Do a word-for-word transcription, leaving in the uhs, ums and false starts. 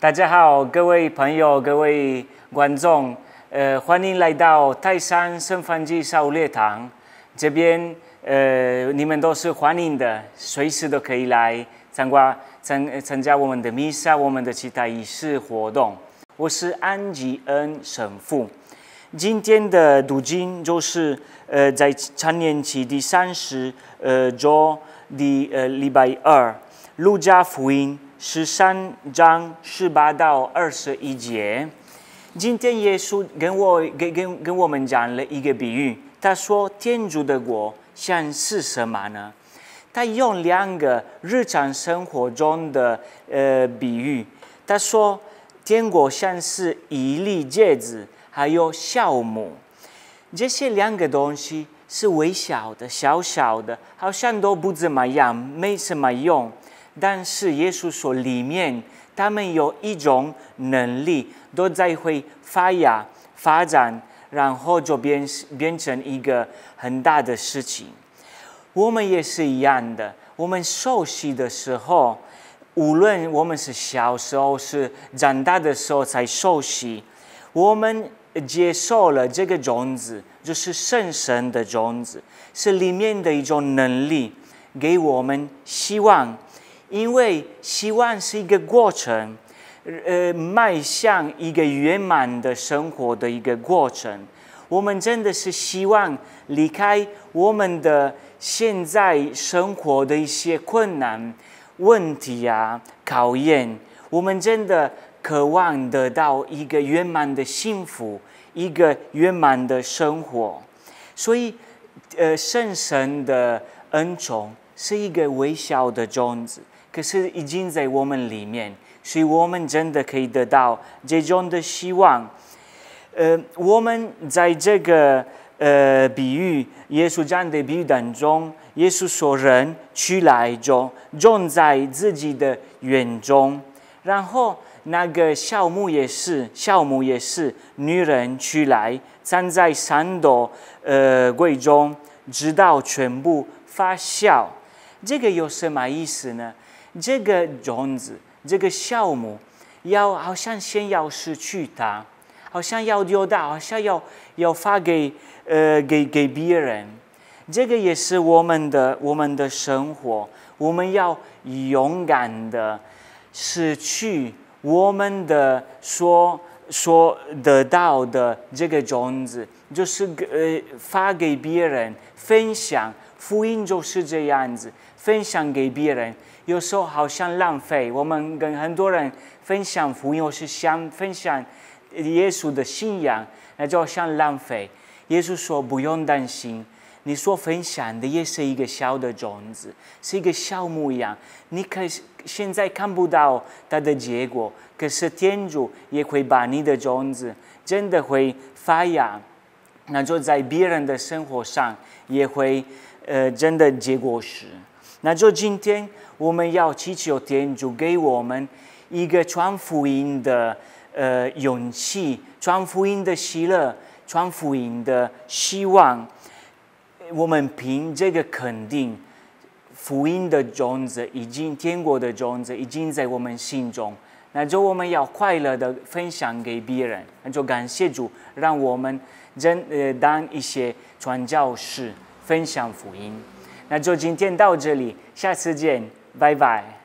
大家好，各位朋友，各位观众，呃，欢迎来到泰山圣方济小礼堂这边，呃，你们都是欢迎的，随时都可以来参加参参加我们的弥撒，我们的其他仪式活动。我是安吉恩神父。今天的读经就是呃，在常年期第三十呃周的呃礼拜二，路加福音十三章十八到二十一节。今天耶稣跟我跟跟跟我们讲了一个比喻，他说天主的国像是什么呢？他用两个日常生活中的呃比喻，他说天国像是一粒芥子。还有酵母，这些两个东西是微小的、小小的，好像都不怎么样，没什么用。但是耶稣说，里面他们有一种能力，都在会发芽、发展，然后就变变成一个很大的事情。我们也是一样的，我们受洗的时候，无论我们是小时候、是长大的时候才受洗，我们接受了这个种子，就是圣神的种子，是里面的一种能力，给我们希望。因为希望是一个过程，呃，迈向一个圆满的生活的一个过程。我们真的是希望离开我们的现在生活的一些困难、问题啊、考验，我们真的渴望得到一个圆满的幸福，一个圆满的生活。所以，呃，圣神的恩宠是一个微小的种子，可是已经在我们里面，所以我们真的可以得到这种的希望。呃，我们在这个呃比喻，耶稣讲的比喻当中，耶稣说人出来就种在自己的园中，然后那个酵母也是，酵母也是女人出来，站在三朵呃柜中，直到全部发酵。这个有什么意思呢？这个种子，这个酵母，要好像先要失去它，好像要丢掉，好像要要发给呃给给别人。这个也是我们的我们的生活，我们要勇敢的失去我们的所所得到的这个种子，就是呃发给别人，分享福音就是这样子，分享给别人。有时候好像浪费，我们跟很多人分享福音，或是想分享耶稣的信仰，那就好像浪费。耶稣说不用担心，你所分享的也是一个小的种子，是一个酵母一样，你可以现在看不到它的结果，可是天主也会把你的种子真的会发芽，那就在别人的生活上也会呃真的结果实。那就今天我们要祈求天主给我们一个传福音的呃勇气，传福音的喜乐，传福音的希望。我们凭这个肯定，福音的种子已经，天国的种子已经在我们心中。那就我们要快乐的分享给别人，那就感谢主，让我们真呃当一些传教士，分享福音。那就今天到这里，下次见，拜拜。